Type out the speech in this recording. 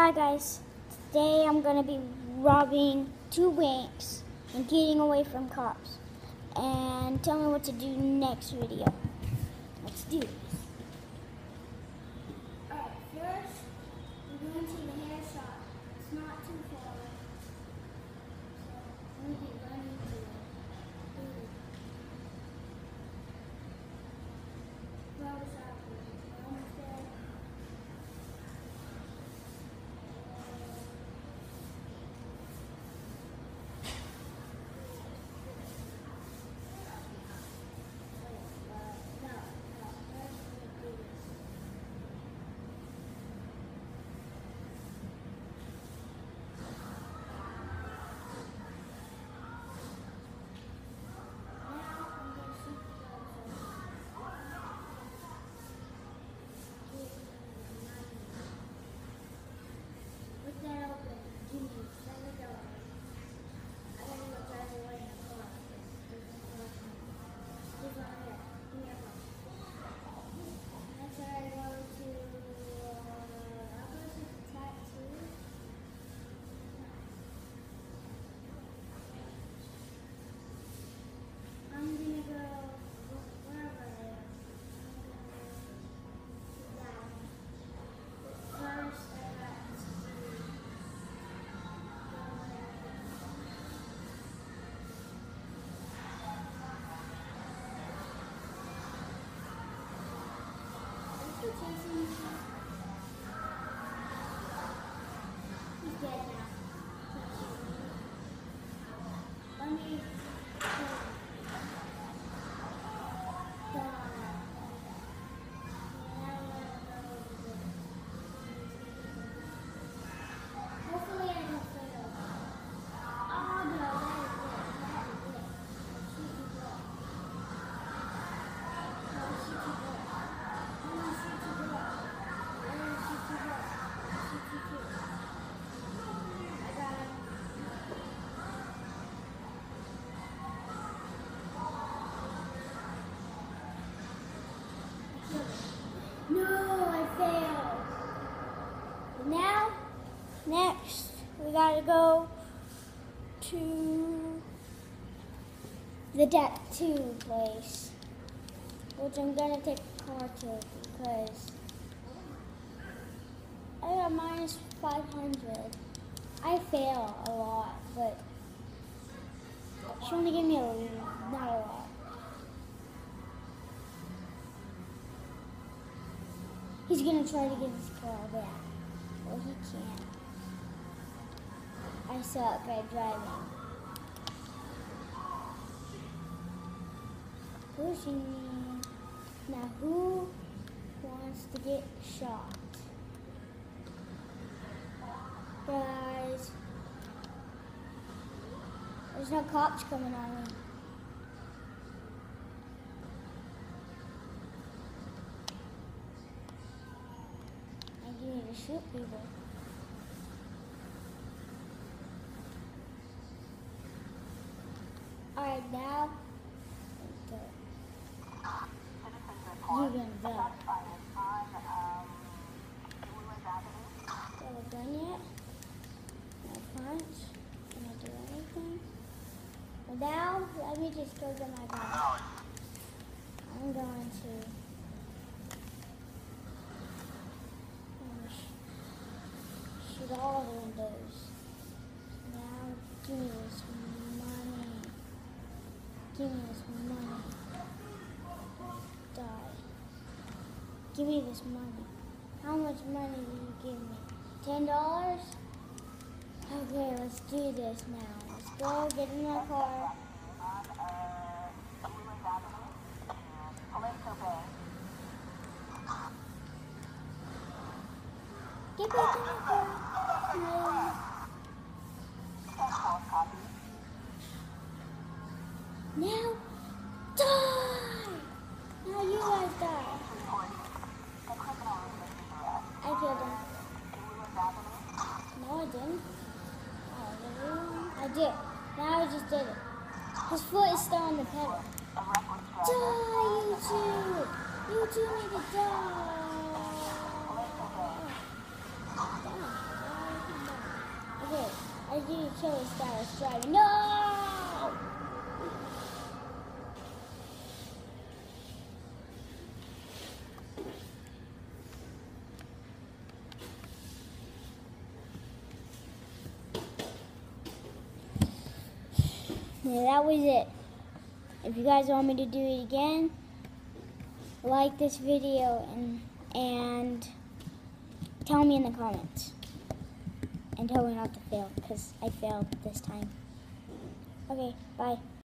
Hi guys, today I'm going to be robbing two banks and getting away from cops. And tell me what to do next video. Let's do this. Alright, first we're going to the hair shop. It's not too far. So I'm going to be running to it. Barber shop. We're almost there. He's dead now. Let me hopefully I don't fail. Oh no, that is it. Shoot too low. No, shoot too low. No, shoot too low. Shoot too low. Shoot too low. I got him. No, I failed. And now, next, we gotta go to the tattoo place, which I'm gonna take a car to because I got minus 500. I fail a lot, but she only gave me not a lot. He's gonna try to get his car back. Well, he can't. I suck at driving. Pushing me. Now who wants to get shot? Guys, there's no cops coming on me. You need to shoot people. Alright, now you're gonna die. Do I have a gun yet? No punch. Can I do anything? But now, let me just go get my gun. I'm going to shoot all the windows. Now, give me this money. Give me this money. Die. Give me this money. How much money will you give me? $10? Okay, let's do this now. Let's go get in my car. Get back in my car. No. Now, die! Now you guys die. I killed him. No, I didn't. I did. Now I just did it. His foot is still on the pedal. Die, you two! You two need to die! Die. I didn't kill this guy that's driving. No! Yeah, that was it. If you guys want me to do it again, like this video and tell me in the comments. And tell me not to fail, because I failed this time. Okay, bye.